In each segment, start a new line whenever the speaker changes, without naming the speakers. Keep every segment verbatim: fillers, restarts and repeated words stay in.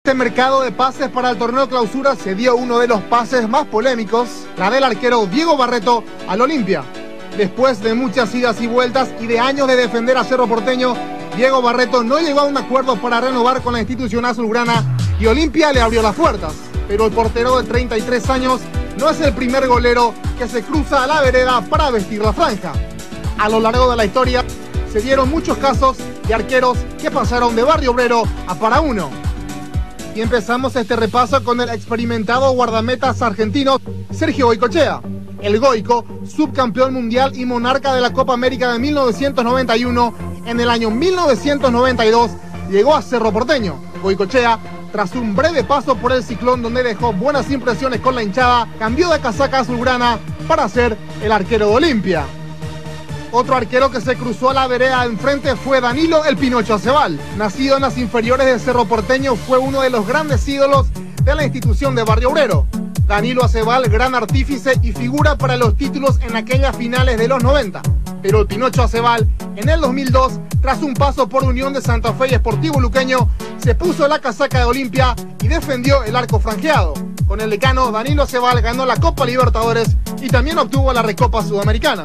Este mercado de pases para el torneo clausura se dio uno de los pases más polémicos, la del arquero Diego Barreto al Olimpia. Después de muchas idas y vueltas y de años de defender a Cerro Porteño, Diego Barreto no llegó a un acuerdo para renovar con la institución azulgrana y Olimpia le abrió las puertas. Pero el portero de treinta y tres años no es el primer golero que se cruza a la vereda para vestir la franja. A lo largo de la historia se dieron muchos casos de arqueros que pasaron de Barrio Obrero a Para Uno. Y empezamos este repaso con el experimentado guardametas argentino Sergio Goycochea. El Goico, subcampeón mundial y monarca de la Copa América de mil novecientos noventa y uno, en el año mil novecientos noventa y dos llegó a Cerro Porteño. Goycochea, tras un breve paso por el Ciclón donde dejó buenas impresiones con la hinchada, cambió de casaca azulgrana para ser el arquero de Olimpia. Otro arquero que se cruzó a la vereda de enfrente fue Danilo El Pinocho Acebal. Nacido en las inferiores de Cerro Porteño, fue uno de los grandes ídolos de la institución de Barrio Obrero. Danilo Acebal, gran artífice y figura para los títulos en aquellas finales de los noventa. Pero El Pinocho Acebal, en el dos mil dos, tras un paso por Unión de Santa Fe y Sportivo Luqueño, se puso la casaca de Olimpia y defendió el arco franjeado. Con el decano, Danilo Acebal ganó la Copa Libertadores y también obtuvo la Recopa Sudamericana.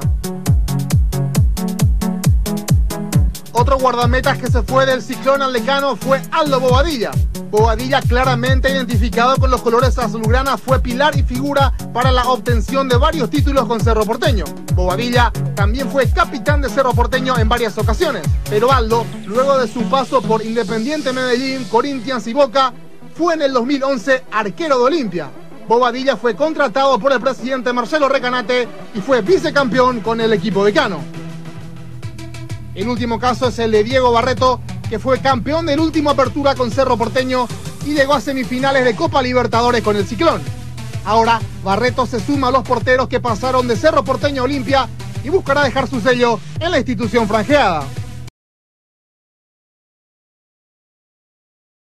Otro guardametas que se fue del Ciclón al decano fue Aldo Bobadilla. Bobadilla, claramente identificado con los colores azulgrana, fue pilar y figura para la obtención de varios títulos con Cerro Porteño. Bobadilla también fue capitán de Cerro Porteño en varias ocasiones. Pero Aldo, luego de su paso por Independiente Medellín, Corinthians y Boca, fue en el dos mil once arquero de Olimpia. Bobadilla fue contratado por el presidente Marcelo Recanate y fue vicecampeón con el equipo decano. El último caso es el de Diego Barreto, que fue campeón del último apertura con Cerro Porteño y llegó a semifinales de Copa Libertadores con el Ciclón. Ahora, Barreto se suma a los porteros que pasaron de Cerro Porteño a Olimpia y buscará dejar su sello en la institución franjeada.